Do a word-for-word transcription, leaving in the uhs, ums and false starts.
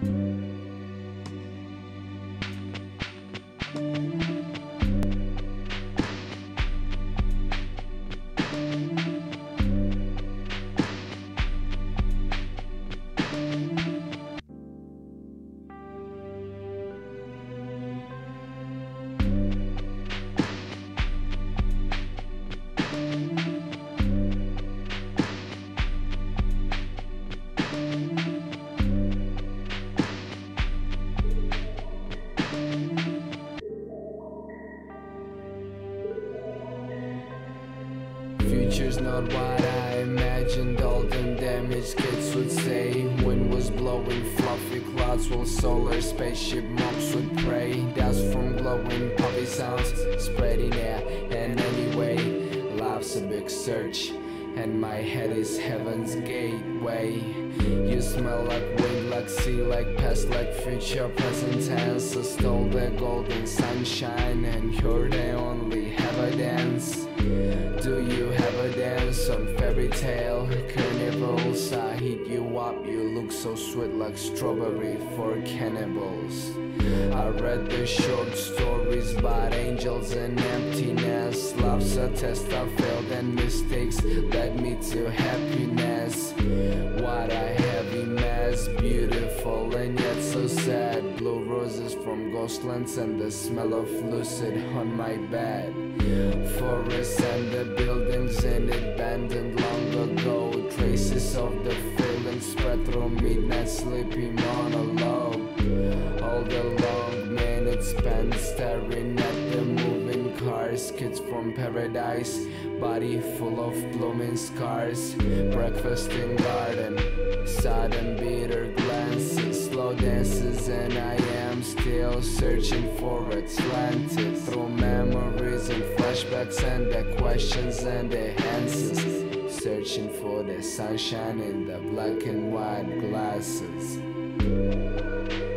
Future's not what I imagined, all them damaged kids would say. Wind was blowing fluffy clouds while solar spaceship mobs would pray. Dust from glowing puppy sounds spreading air. And anyway, life's a big search, and my head is heaven's gateway. You smell like wind, like sea, like past, like future, present tense. I stole the golden sunshine, and you're the only evidence. Do you have a dance on fairy tale carnivals? I hit you up, you look so sweet like strawberry for cannibals. I read the short stories about angels and emptiness. Love's a test I failed and mistakes led me to happiness. What a heavy mess, beautiful and yet so sad. Blue roses from ghostlands and the smell of lucid on my bed. Forests and the buildings in it abandoned long ago. Traces of the feeling spread through midnight sleepy monologue. All the long minutes spent staring at the moving cars. Kids from paradise, body full of blooming scars. Breakfast in garden, sudden bitter glances, slow dances, and I am still searching for Atlantis. Through memories and flashbacks and the questions and the answers, searching for the sunshine in the black and white glasses.